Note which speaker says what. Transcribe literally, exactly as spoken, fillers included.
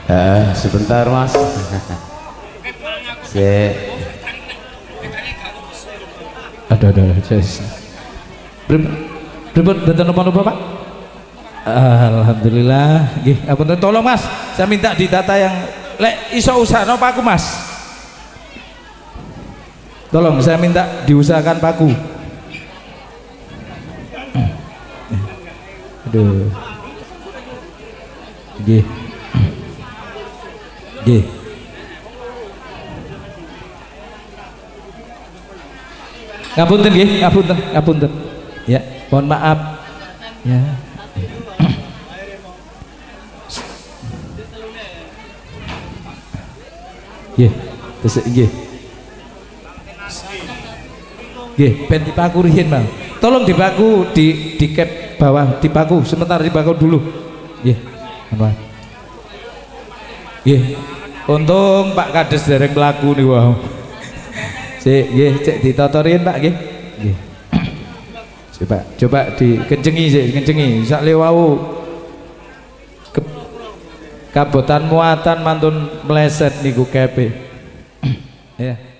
Speaker 1: Eh, sebentar Mas. Si.
Speaker 2: Ada ada Jes. Beribut betul apa Pak? Alhamdulillah. Gih, apunten tolong Mas. Saya minta ditata yang lek iso usahano paku Mas. Tolong saya minta diusahakan paku. Aduh. Gih. Gih. Ngapunten nggih, ngapunten, ngapunten. Ya, mohon maaf. Ya. Nggih, terus nggih. Nggih, ben dipaku riyen, Bang. Tolong dipaku di di cap bawah, dipaku sebentar, dipaku dulu. Nggih. Apa? Nggih. Untung Pak Kades dereng mlaku niku. Wow. Sik, nggih, cek ditotorin Pak nggih. Nggih. Coba coba dikencengi sik, kencengi. Sak le wau kabotan muatan mantun meleset niku kepe. Ya.